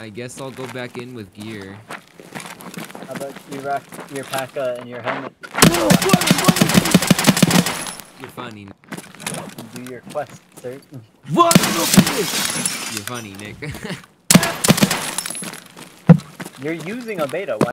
I guess I'll go back in with gear. How about you rock your parka and your helmet? You're funny. Do your quest, sir. You're funny, Nick. You're using a beta. Why